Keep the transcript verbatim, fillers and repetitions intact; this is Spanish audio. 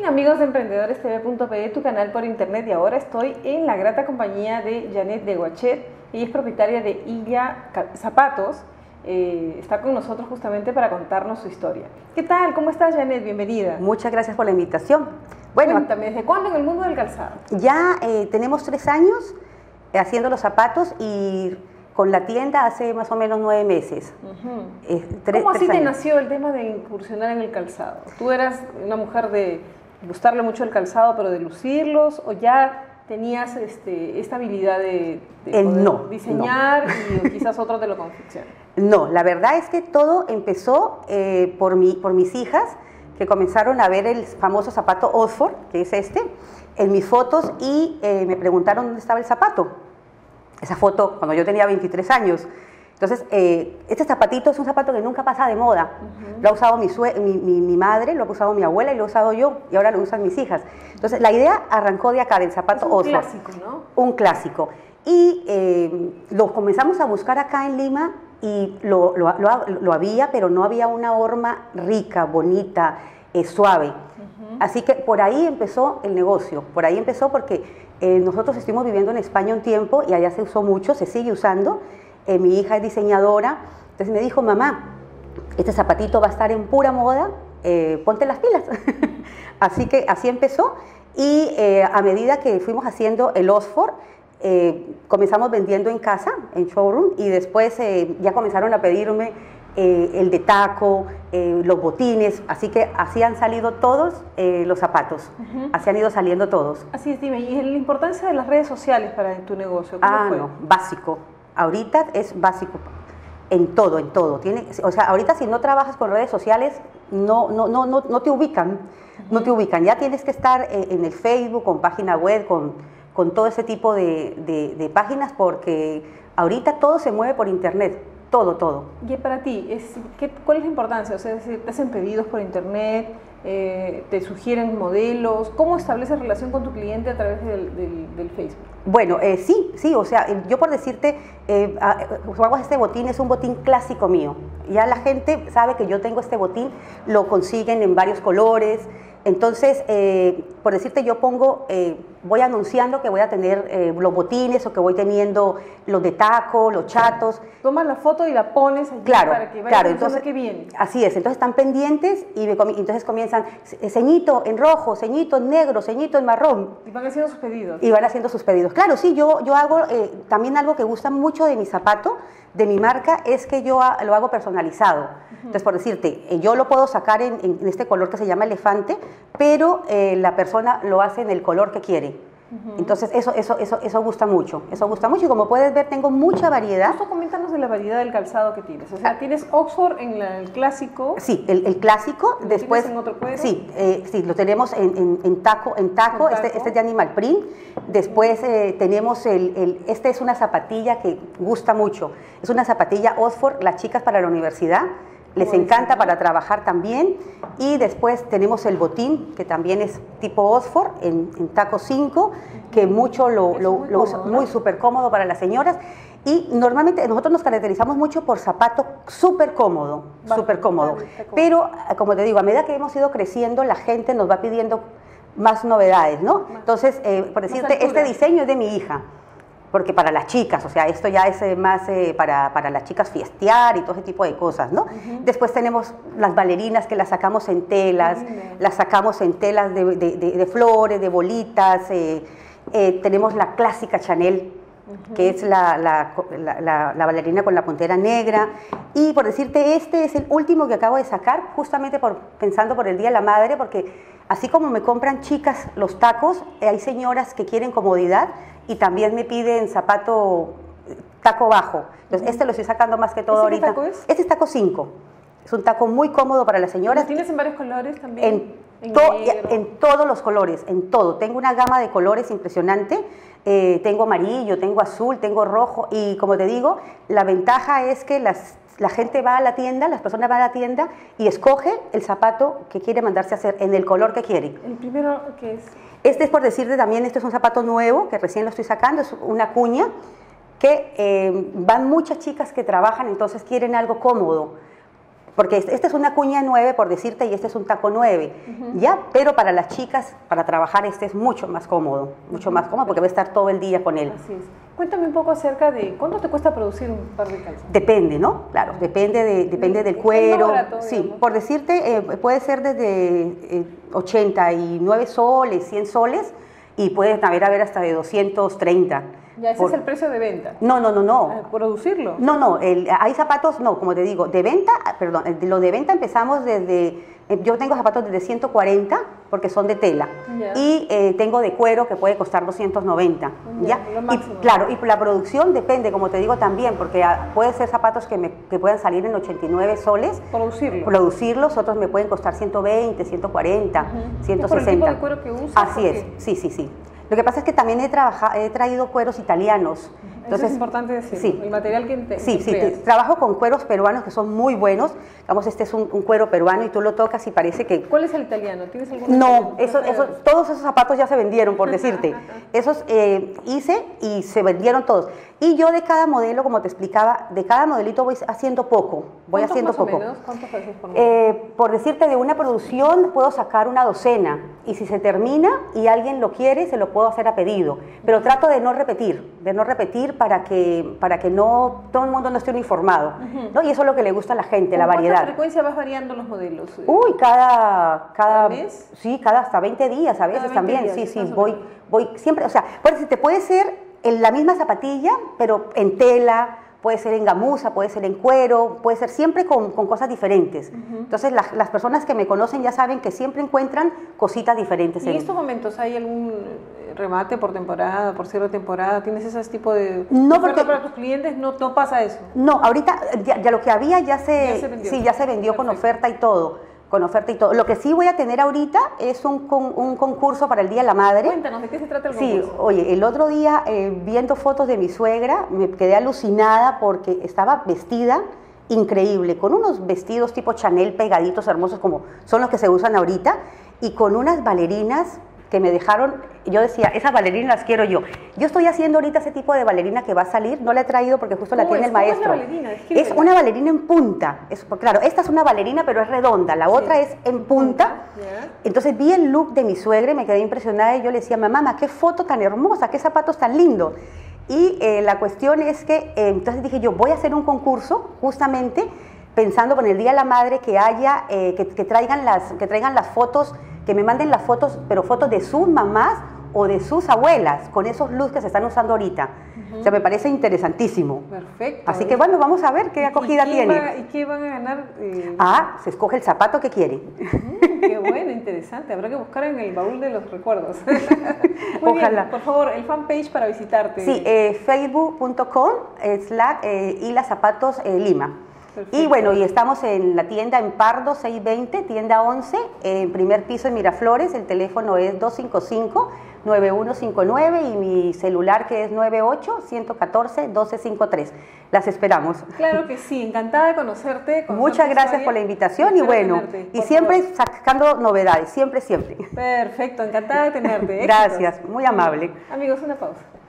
Bien, amigos de emprendedores T V punto pe, tu canal por internet, y ahora estoy en la grata compañía de Janet de Guachet. Ella es propietaria de Illa Zapatos. Eh, está con nosotros justamente para contarnos su historia. ¿Qué tal? ¿Cómo estás, Janet? Bienvenida. Muchas gracias por la invitación. Bueno, cuéntame, ¿desde cuándo en el mundo del calzado? Ya eh, tenemos tres años haciendo los zapatos y con la tienda hace más o menos nueve meses. Uh-huh. eh, tres, ¿Cómo así tres te nació el tema de incursionar en el calzado? ¿Tú eras una mujer de gustarle mucho el calzado, pero de lucirlos, o ya tenías este, esta habilidad de, de eh, poder no, diseñar no. y quizás otros te lo confeccionan? No, la verdad es que todo empezó eh, por, mi, por mis hijas, que comenzaron a ver el famoso zapato Oxford, que es este, en mis fotos, y eh, me preguntaron dónde estaba el zapato. Esa foto cuando yo tenía veintitrés años. Entonces, eh, este zapatito es un zapato que nunca pasa de moda. Uh-huh. Lo ha usado mi, mi, mi, mi madre, lo ha usado mi abuela y lo he usado yo, y ahora lo usan mis hijas. Entonces, la idea arrancó de acá, del zapato Oxford. Es un clásico, ¿no? Un clásico. Y eh, lo comenzamos a buscar acá en Lima, y lo, lo, lo, lo había, pero no había una horma rica, bonita, eh, suave. Uh-huh. Así que por ahí empezó el negocio, por ahí empezó porque eh, nosotros estuvimos viviendo en España un tiempo y allá se usó mucho, se sigue usando. Eh, mi hija es diseñadora, entonces me dijo: mamá, este zapatito va a estar en pura moda, eh, ponte las pilas. Así que así empezó, y eh, a medida que fuimos haciendo el Oxford, eh, comenzamos vendiendo en casa, en showroom, y después eh, ya comenzaron a pedirme eh, el de taco, eh, los botines, así que así han salido todos eh, los zapatos, uh-huh. Así han ido saliendo todos. Así es, dime, ¿y la importancia de las redes sociales para tu negocio? ¿Cómo ah, fue? no, básico. Ahorita es básico, en todo, en todo. Tiene, o sea, ahorita si no trabajas con redes sociales, no, no, no, no, no te ubican, uh-huh. No te ubican. Ya tienes que estar eh, en el Facebook, con página web, con, con todo ese tipo de, de, de páginas, porque ahorita todo se mueve por internet, todo, todo. Y para ti, es, ¿qué, ¿cuál es la importancia? O sea, es decir, ¿te hacen pedidos por internet? Eh, ¿Te sugieren modelos? ¿Cómo estableces relación con tu cliente a través del, del, del Facebook? Bueno, eh, sí, sí, o sea, yo por decirte, eh, hago este botín, es un botín clásico mío. Ya la gente sabe que yo tengo este botín, lo consiguen en varios colores. Entonces, eh, por decirte, yo pongo, eh, voy anunciando que voy a tener eh, los botines, o que voy teniendo los de taco, los chatos. Tomas la foto y la pones allí, claro, para que vayan claro, pensando entonces, que viene. Así es, entonces están pendientes y me, entonces comienzan ceñito en rojo, ceñito en negro, ceñito en marrón. Y van haciendo sus pedidos. Y van haciendo sus pedidos. Claro, sí, yo, yo hago eh, también algo que gusta mucho de mi zapato, de mi marca, es que yo a, lo hago personalizado. Uh-huh. Entonces, por decirte, eh, yo lo puedo sacar en, en este color que se llama elefante, pero eh, la persona lo hace en el color que quiere. Uh-huh. Entonces, eso, eso, eso, eso gusta mucho, eso gusta mucho, y como puedes ver, tengo mucha variedad. Justo coméntanos de la variedad del calzado que tienes. O sea, ah, ¿tienes Oxford en la, el clásico? Sí, el, el clásico. ¿Lo después tienes en otro cuero? Sí, eh, sí, lo tenemos en, en, en taco, en taco, este, taco. Este es de animal print. Después eh, tenemos el, el, este es una zapatilla que gusta mucho, es una zapatilla Oxford, las chicas para la universidad. Les encanta para trabajar también. Y después tenemos el botín, que también es tipo Oxford, en, en taco cinco, que mucho lo, lo, muy lo usa, muy súper cómodo para las señoras. Y normalmente nosotros nos caracterizamos mucho por zapato súper cómodo, súper cómodo. Pero, como te digo, a medida que hemos ido creciendo, la gente nos va pidiendo más novedades, ¿no? Entonces, eh, por decirte, este diseño es de mi hija, porque para las chicas, o sea, esto ya es eh, más eh, para, para las chicas fiestear y todo ese tipo de cosas, ¿no? Uh-huh. Después tenemos las bailarinas, que las sacamos en telas, uh-huh. Las sacamos en telas de, de, de, de flores, de bolitas. Eh, eh, tenemos la clásica Chanel, uh-huh. Que es la, la, la, la, la bailarina con la puntera negra. Y por decirte, este es el último que acabo de sacar, justamente por, pensando por el Día de la Madre, porque así como me compran chicas los tacos, eh, hay señoras que quieren comodidad y también me piden zapato taco bajo. Entonces, uh-huh. Este lo estoy sacando más que todo ahorita. ¿Qué taco es? Este es taco cinco. Es un taco muy cómodo para las señoras. ¿Lo tienes en varios colores también? En, en, to en todos los colores, en todo. Tengo una gama de colores impresionante. Eh, tengo amarillo, tengo azul, tengo rojo. Y como te digo, la ventaja es que las, la gente va a la tienda, las personas van a la tienda y escoge el zapato que quiere mandarse a hacer en el color que quiere. ¿El primero qué es? Este es, por decirte también, este es un zapato nuevo que recién lo estoy sacando, es una cuña que eh, van muchas chicas que trabajan, entonces quieren algo cómodo. porque esta es una cuña nueve, por decirte, y este es un taco nueve, uh-huh. ¿ya? Pero para las chicas, para trabajar, este es mucho más cómodo, mucho uh-huh. más cómodo, porque va a estar todo el día con él. Así es. Cuéntame un poco acerca de, ¿cuánto te cuesta producir un par de calzas? Depende, ¿no? Claro, depende, de, depende del cuero. Barato, sí, digamos. Por decirte, eh, puede ser desde eh, ochenta y nueve soles, cien soles, y puede haber, haber hasta de doscientos treinta. Ya, ese por... es el precio de venta. No, no, no, no. ¿Producirlo? No, no, el, hay zapatos, no, como te digo, de venta, perdón, lo de venta empezamos desde, yo tengo zapatos desde ciento cuarenta, porque son de tela, yeah. y eh, tengo de cuero que puede costar doscientos noventa, yeah, ¿ya? Lo máximo. Y, claro, y la producción depende, como te digo también, porque puede ser zapatos que, me, que puedan salir en ochenta y nueve soles. Producirlos. Producirlos, otros me pueden costar ciento veinte, ciento cuarenta, uh-huh. ciento sesenta. ¿Es por el tipo de cuero que usas? Así es, sí, sí, sí. Lo que pasa es que también he, trabajado, he traído cueros italianos. Entonces, eso es importante decir, sí, el material que te, Sí, que sí, te, trabajo con cueros peruanos que son muy buenos. Digamos, este es un, un cuero peruano y tú lo tocas y parece que... ¿Cuál es el italiano? ¿Tienes algún No, eso, eso, todos esos zapatos ya se vendieron, por decirte. Esos eh, hice y se vendieron todos. Y yo de cada modelo, como te explicaba, de cada modelito voy haciendo poco. Voy haciendo más poco. O menos? ¿Cuántos haces por eh, Por decirte, de una producción puedo sacar una docena. Y si se termina y alguien lo quiere, se lo puedo hacer a pedido. Pero trato de no repetir, de no repetir para que, para que no todo el mundo no esté uniformado. Uh-huh. ¿no? Y eso es lo que le gusta a la gente, la variedad. ¿Con cuánta frecuencia vas variando los modelos? Uy, cada... ¿Cada mes? Sí, cada hasta veinte días a veces también. Días, sí, sí, voy, voy siempre, o sea, puede, te puede ser en la misma zapatilla, pero en tela, puede ser en gamuza, puede ser en cuero, puede ser siempre con, con cosas diferentes. Uh-huh. Entonces, la, las personas que me conocen ya saben que siempre encuentran cositas diferentes. ¿Y en estos momentos hay algún remate por temporada, por cierre de temporada? ¿Tienes ese tipo de no, porque para tus clientes? No, no pasa eso. No, ahorita ya, ya lo que había ya se, ya se vendió. Sí, ya se vendió. Perfecto. Con oferta y todo. Con oferta y todo. Lo que sí voy a tener ahorita es un, con, un concurso para el Día de la Madre. Cuéntanos, ¿de qué se trata el concurso? Sí, oye, el otro día eh, viendo fotos de mi suegra me quedé alucinada porque estaba vestida increíble, con unos vestidos tipo Chanel pegaditos hermosos como son los que se usan ahorita y con unas bailarinas que me dejaron, yo decía, esas bailarinas las quiero yo. Yo estoy haciendo ahorita ese tipo de bailarina que va a salir, no la he traído porque justo la tiene el maestro. ¿Cómo es la bailarina? Es una bailarina en punta. Es, claro, esta es una bailarina pero es redonda, la sí. otra es en punta. Yeah. Entonces vi el look de mi suegra y me quedé impresionada y yo le decía, mamá, qué foto tan hermosa, qué zapatos tan lindos. Y eh, la cuestión es que, eh, entonces dije yo, voy a hacer un concurso justamente pensando con el Día de la Madre que haya, eh, que, que, traigan las, que traigan las fotos, que me manden las fotos, pero fotos de sus mamás o de sus abuelas, con esos looks que se están usando ahorita. Uh-huh. O sea, me parece interesantísimo. Perfecto. Así que bueno, vamos a ver qué acogida ¿Y qué tiene. Va, ¿Y qué van a ganar? Eh... Ah, se escoge el zapato que quieren. Uh, qué bueno, interesante. Habrá que buscar en el baúl de los recuerdos. Muy Ojalá. Bien, por favor, el fanpage para visitarte. Sí, eh, facebook punto com slash eh, y las zapatos eh, Lima. Perfecto. Y bueno, y estamos en la tienda en Pardo seiscientos veinte, tienda once, en primer piso en Miraflores. El teléfono es dos cinco cinco, nueve uno cinco nueve y mi celular que es nueve ocho, uno cuatro, uno dos cinco tres. Las esperamos. Claro que sí, encantada de conocerte. Muchas gracias por la invitación y bueno, tenerte, y siempre favor. Sacando novedades, siempre, siempre. Perfecto, encantada de tenerte. Gracias, muy amable. Amigos, una pausa.